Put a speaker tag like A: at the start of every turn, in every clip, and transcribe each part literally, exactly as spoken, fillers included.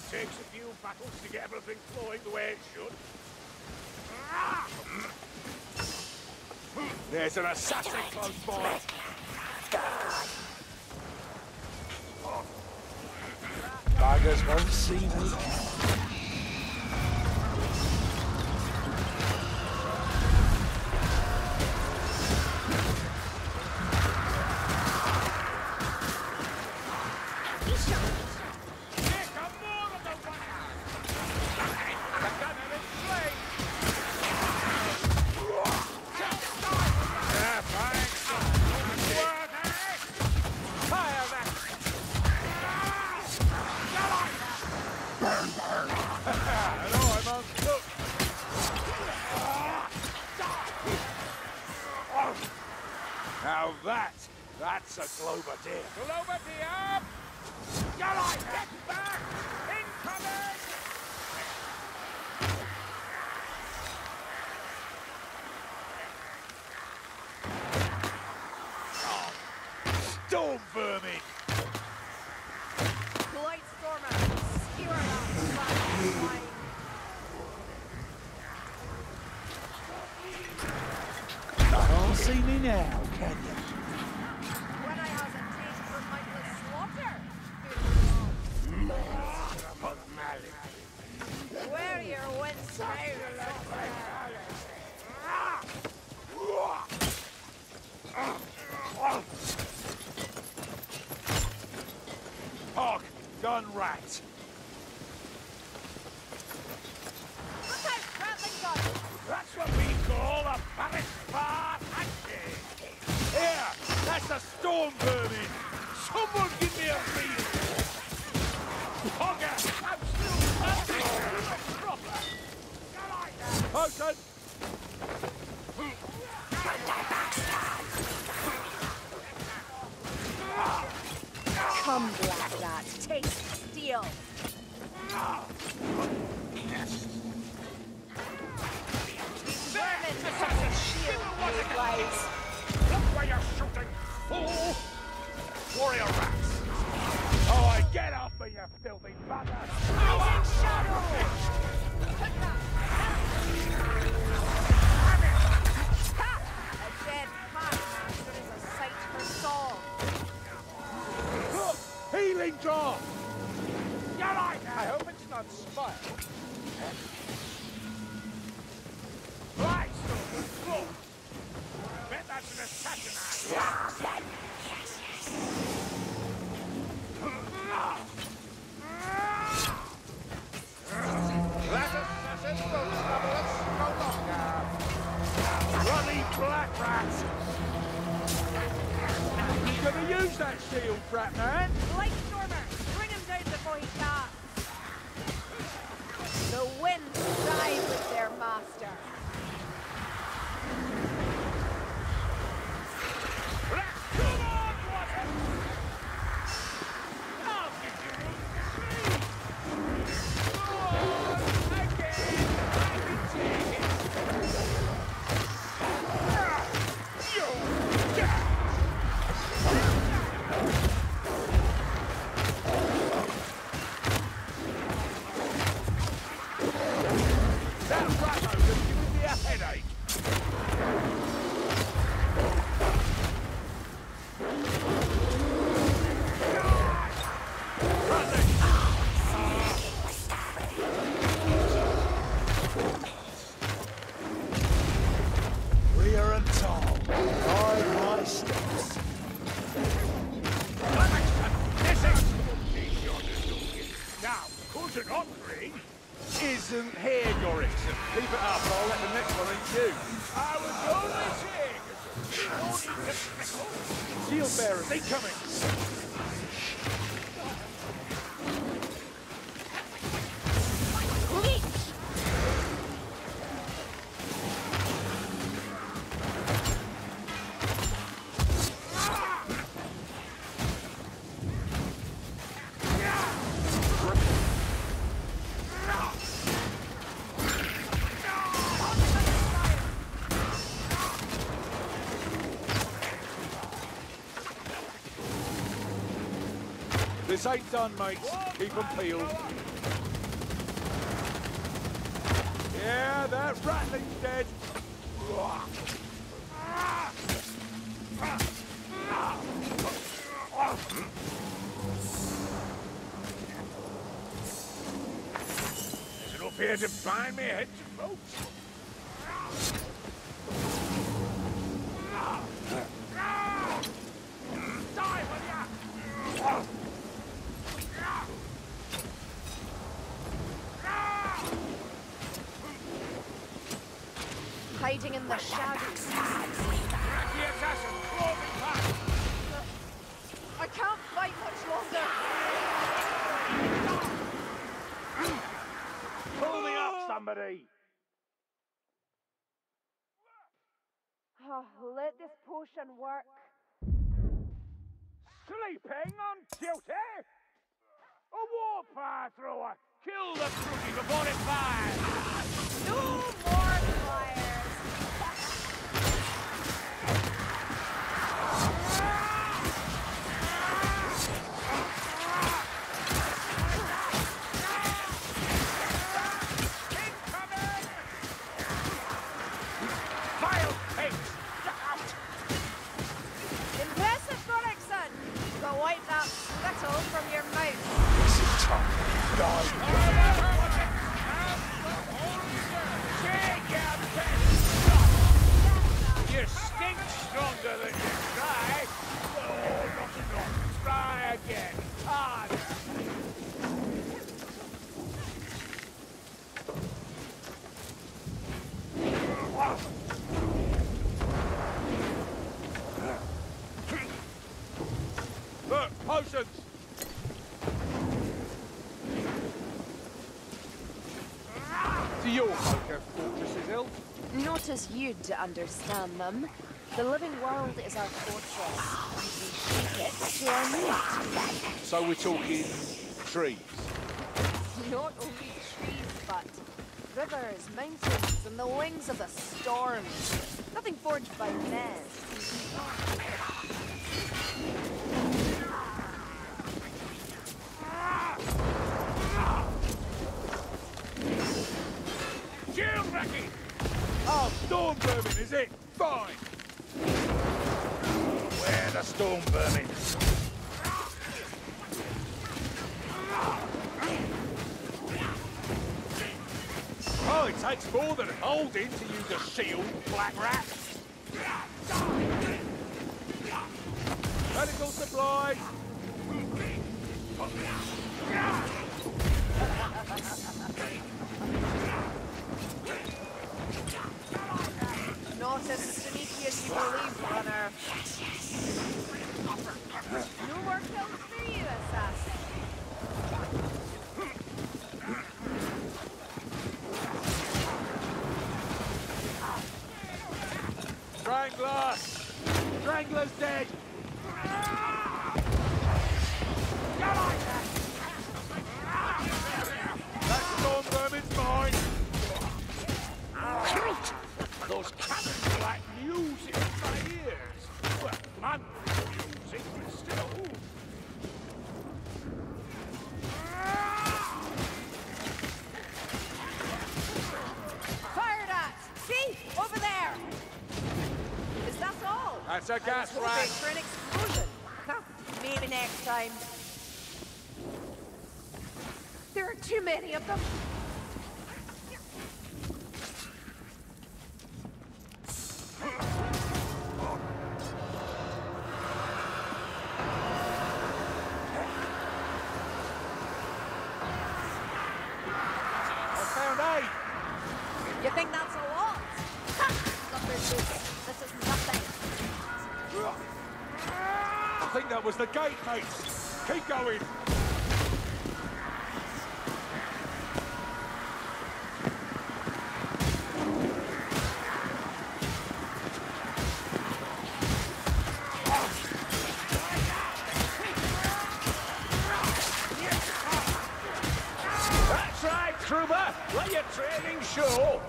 A: takes a few battles to get everything flowing the way it should. There's an assassin close by.
B: Tigers won't see me.
A: Now that, that's a Globadier. Globadier! Galley, get back! Incoming! Oh. Storm vermin!
C: Blight Stormer, skewer that flying.
B: Can't see me now, can you?
C: When I has a taste for mindless slaughter. Where your winds
A: Hog, gun rat.
C: Look out, rattling gun!
A: That's what we call a Paris bar handshake. Here, that's a storm vermin. Someone give me a reason. Hogger, I'm still standing. Proper. Potion.
C: Come, black rat, taste steel. Vermin has a shield, you guys.
A: Look where you're shooting, fool! Warrior rats! Oh, I get off me, you filthy bugger!
C: Rising shadow! Ha! A dead packmaster is a sight for Saul.
A: Look! Healing drop! You like that?
B: I hope it's not spire.
A: Right, so look! Bet that's an assassin ass! That assassin won't trouble us no longer! Bloody black rats!
B: You gonna use that shield, Rat Man?
C: Light Stormer, bring him down before he casts. The winds side with their master.
A: Come on, water! I'll give you one. Go on, again! I can take it! You die! That Ramo has given me a headache!
B: We are in town. Guide my steps.
A: Now, could you not ring?
B: Isn't here, Gorrickson. Keep it up, I'll let the next one eat you.
A: I was only saying.
B: Shield bearers, incoming!
A: This ain't done, mates. Keep them peeled.
B: Yeah, that rattling's dead.
A: There's enough here to bind me head to ropes. Die, will ya?
C: Hiding in the shadows.
A: The assassin, claw me past.
C: I can't fight much longer.
A: Pull me up, somebody.
C: Oh, let this potion work.
A: Sleeping on duty? A warfire thrower. Kill the fruity before it fires.
C: No more fires. Impressive, Gorickson. You got wipe that spittle from your mouth.
B: This is tough.
A: You stink stronger than you try. Oh, not enough. Try again. Hard.
B: Look, potions! Do your folk have fortresses, Elf?
C: Not as you'd understand them. The living world is our fortress. We shape it to our needs.
B: So we're talking trees.
C: Not only trees, but rivers, mountains, and the wings of the storm. Nothing forged by men.
A: Shield wrecking! Oh, storm vermin, is it? Fine. Where the storm vermin? Oh, it takes more than holding to use a shield, black rat.
B: Medical supplies!
C: Not as sneaky as you believe, runner. No more kills for you, assassin.
B: Strangler! Strangler's dead!
A: That storm vermin's mine. Those cannons are like music in my ears. Well, I'm music, but still.
C: Fired at! See? Over there! Is that all?
B: That's a gas
C: I was hoping
B: rat.
C: for an explosion. Huh, maybe next time. There are too many of them. You think that's a lot? Ha! Lumberjacks, this is nothing.
B: I think that was the gate, mates. Keep going.
A: That's right, Kruber. Let your training show.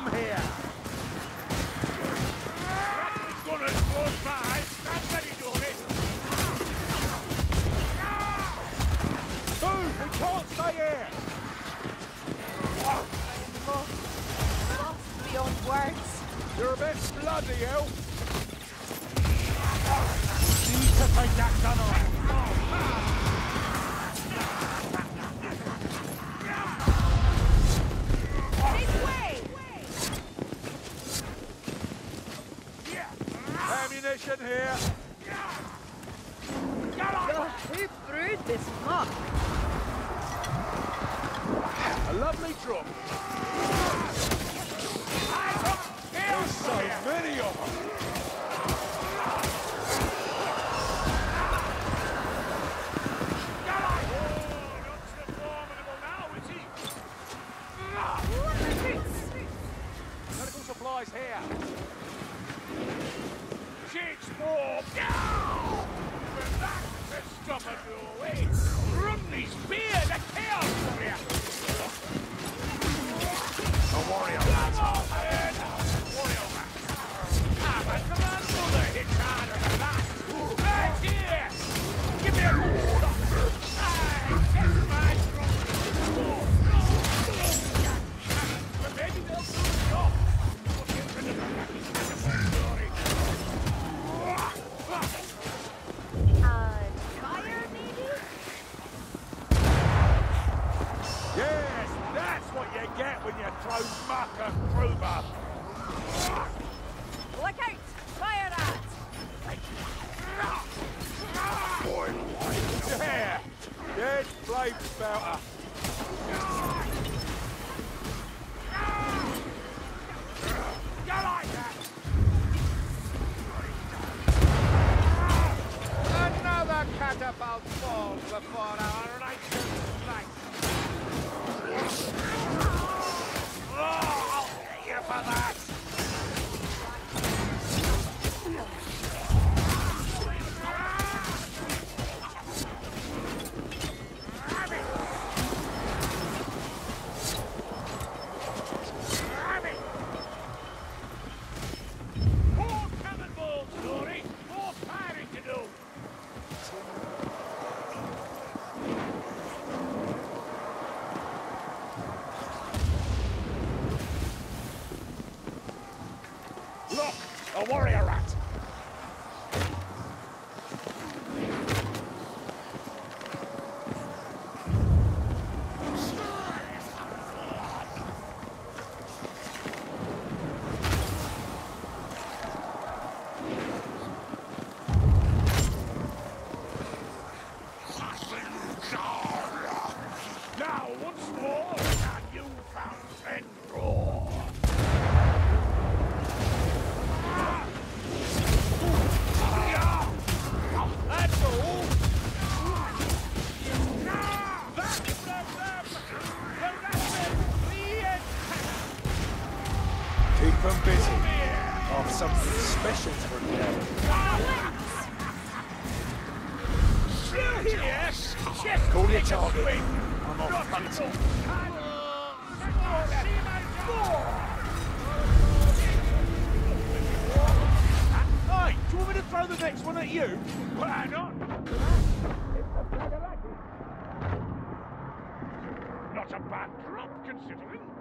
B: here!
A: Gunners close by. Stand ready, Dory.
B: Move! We can't stay here!
C: I'm lost. Lost beyond words.
B: You're a bit bloody hell!
A: Need to take that gun off.
C: This way!
B: Ammunition here!
C: Oh, who brewed this muck?
B: A lovely drop! There's so many of them! Medical supplies here!
A: Shit's more. We're back to stop it your way. Run these beer to chaos for you.
B: A warrior!
A: Come on, man. Warrior man. Ah, but come on, brother. It's harder than that. Right here. Give me a hold up. Ah, that's my trouble. But maybe they'll stop. We'll get rid of the fucking story.
C: And fire, maybe?
B: Yes, that's what you get when you throw muck at Kruber!
C: Look out! Fire at!
B: Yeah! Dead flame spouter!
A: You like that?
B: Another catapult falls before our righteous sight!
A: Oh, I'll pay you for that! More cannonballs, Dory! More firing to do! Look! A warrior rat! Now, once more, that newfound friend roar! That's all! Back from them! The rapid re-attack!
B: Keep them busy. I've something special for them.
A: Still here! Just
B: Call your
A: take a
B: target.
A: swing.
B: I'm off
A: Not
B: hunting.
A: until time.
B: Hey, do you want me to throw the next one at you?
A: Why not? Not a bad drop, considering.